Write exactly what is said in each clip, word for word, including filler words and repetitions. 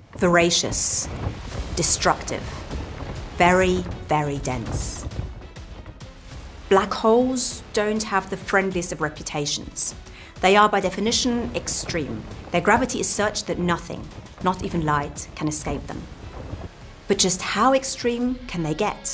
Voracious, destructive, very, very dense. Black holes don't have the friendliest of reputations. They are by definition extreme. Their gravity is such that nothing, not even light, can escape them. But just how extreme can they get?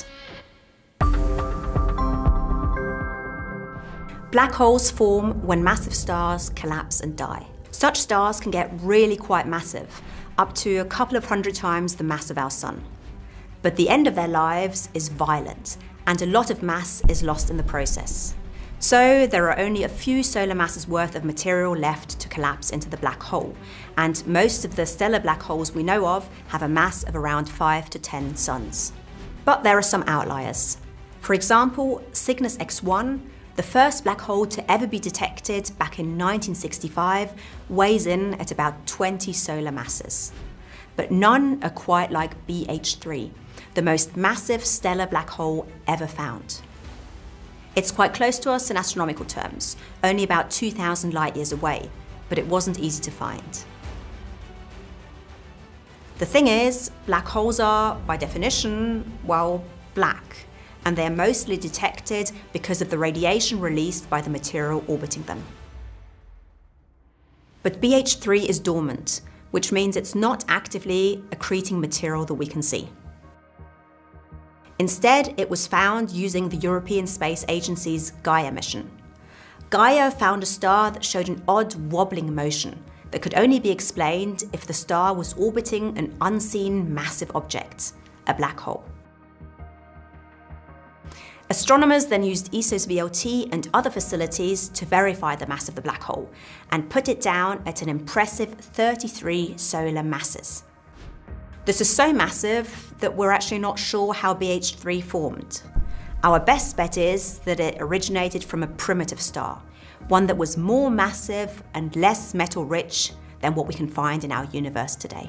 Black holes form when massive stars collapse and die. Such stars can get really quite massive, up to a couple of hundred times the mass of our sun. But the end of their lives is violent, and a lot of mass is lost in the process. So there are only a few solar masses worth of material left to collapse into the black hole, and most of the stellar black holes we know of have a mass of around five to ten suns. But there are some outliers. For example, Cygnus X one, the first black hole to ever be detected back in nineteen sixty-five, weighs in at about twenty solar masses. But none are quite like B H three, the most massive stellar black hole ever found. It's quite close to us in astronomical terms, only about two thousand light years away, but it wasn't easy to find. The thing is, black holes are, by definition, well, black, and they're mostly detected because of the radiation released by the material orbiting them. But B H three is dormant, which means it's not actively accreting material that we can see. Instead, it was found using the European Space Agency's Gaia mission. Gaia found a star that showed an odd wobbling motion that could only be explained if the star was orbiting an unseen massive object, a black hole. Astronomers then used E S O S V L T and other facilities to verify the mass of the black hole and put it down at an impressive thirty-three solar masses. This is so massive that we're actually not sure how B H three formed. Our best bet is that it originated from a primitive star, one that was more massive and less metal-rich than what we can find in our universe today.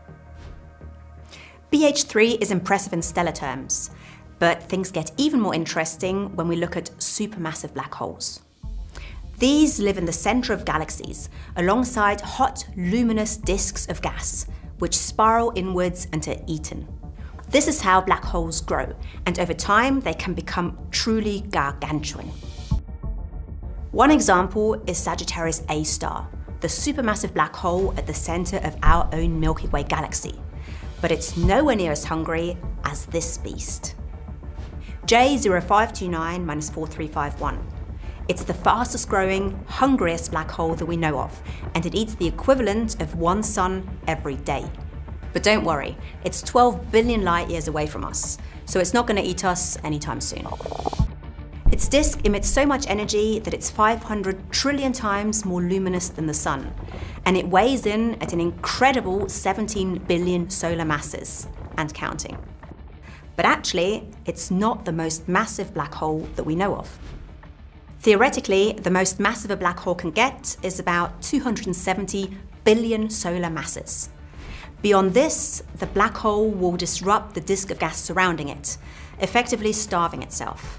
B H three is impressive in stellar terms, but things get even more interesting when we look at supermassive black holes. These live in the center of galaxies, alongside hot, luminous disks of gas, which spiral inwards and are eaten. This is how black holes grow, and over time they can become truly gargantuan. One example is Sagittarius A star, the supermassive black hole at the center of our own Milky Way galaxy. But it's nowhere near as hungry as this beast. J zero five two nine dash four three five one. It's the fastest growing, hungriest black hole that we know of, and it eats the equivalent of one sun every day. But don't worry, it's twelve billion light years away from us, so it's not going to eat us anytime soon. Its disk emits so much energy that it's five hundred trillion times more luminous than the sun, and it weighs in at an incredible seventeen billion solar masses, and counting. But actually, it's not the most massive black hole that we know of. Theoretically, the most massive a black hole can get is about two hundred seventy billion solar masses. Beyond this, the black hole will disrupt the disk of gas surrounding it, effectively starving itself.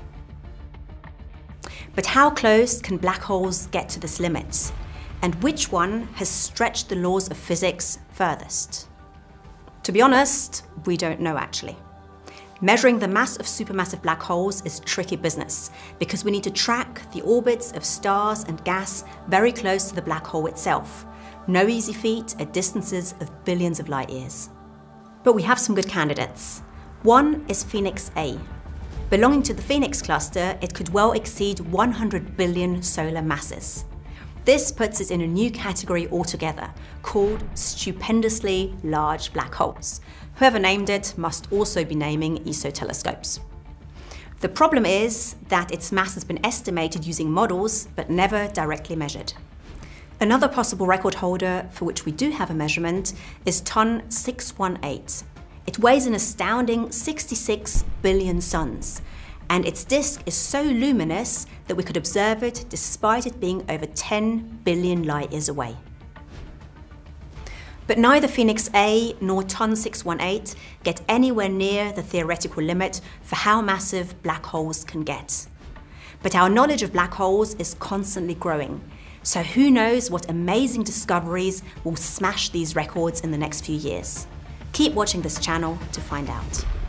But how close can black holes get to this limit? And which one has stretched the laws of physics furthest? To be honest, we don't know actually. Measuring the mass of supermassive black holes is tricky business because we need to track the orbits of stars and gas very close to the black hole itself. No easy feat at distances of billions of light years. But we have some good candidates. One is Phoenix A. Belonging to the Phoenix cluster, it could well exceed one hundred billion solar masses. This puts it in a new category altogether, called stupendously large black holes. Whoever named it must also be naming E S O telescopes. The problem is that its mass has been estimated using models, but never directly measured. Another possible record holder for which we do have a measurement is T O N six one eight. It weighs an astounding sixty-six billion suns, and its disk is so luminous that we could observe it despite it being over ten billion light years away. But neither Phoenix A nor T O N six one eight get anywhere near the theoretical limit for how massive black holes can get. But our knowledge of black holes is constantly growing, so who knows what amazing discoveries will smash these records in the next few years. Keep watching this channel to find out.